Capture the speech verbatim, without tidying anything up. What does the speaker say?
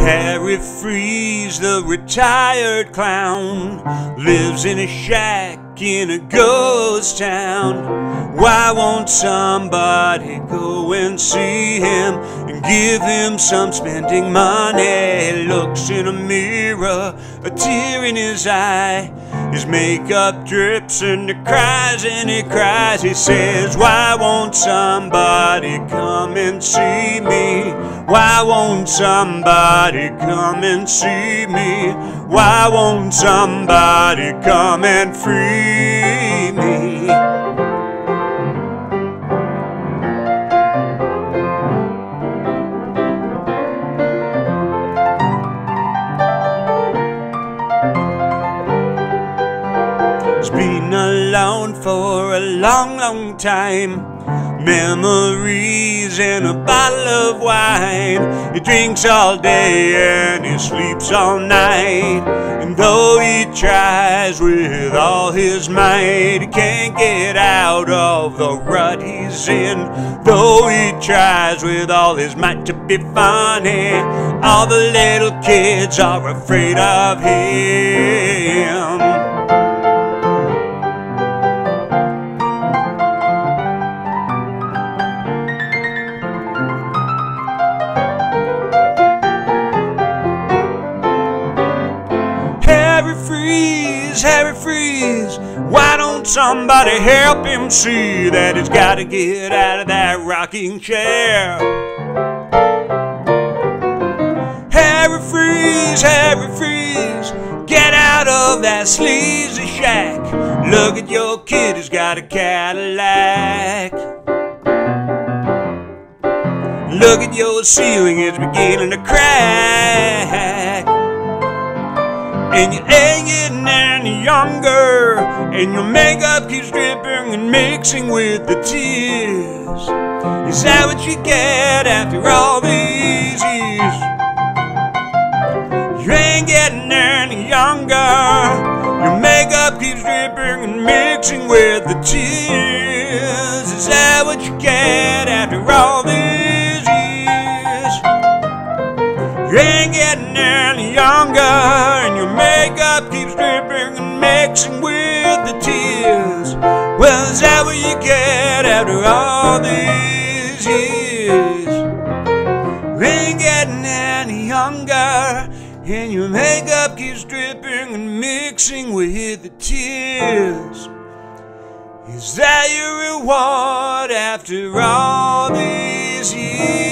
Harry Freeze, the retired clown, lives in a shack in a ghost town. Why won't somebody go and see him and give him some spending money? Looks in a mirror, a tear in his eye. His makeup drips and he cries and he cries. He says, why won't somebody come and see me? Why won't somebody come and see me? Why won't somebody come and free me? He's been alone for a long, long time. Memories and a bottle of wine. He drinks all day and he sleeps all night. And though he tries with all his might, he can't get out of the rut he's in. Though he tries with all his might to be funny, all the little kids are afraid of him. Harry Freeze, Harry Freeze, why don't somebody help him see that he's got to get out of that rocking chair? Harry Freeze, Harry Freeze, get out of that sleazy shack. Look at your kid who's got a Cadillac. Look at your ceiling, it's beginning to crack. And you ain't getting any younger, and your makeup keeps dripping and mixing with the tears. Is that what you get after all these years? You ain't getting any younger, your makeup keeps dripping and mixing with the tears. Is that what you get after all these years? You ain't getting any younger, and your makeup keeps dripping and mixing with the tears. Well, is that what you get after all these years? You ain't getting any younger, and your makeup keeps dripping and mixing with the tears. Is that your reward after all these years?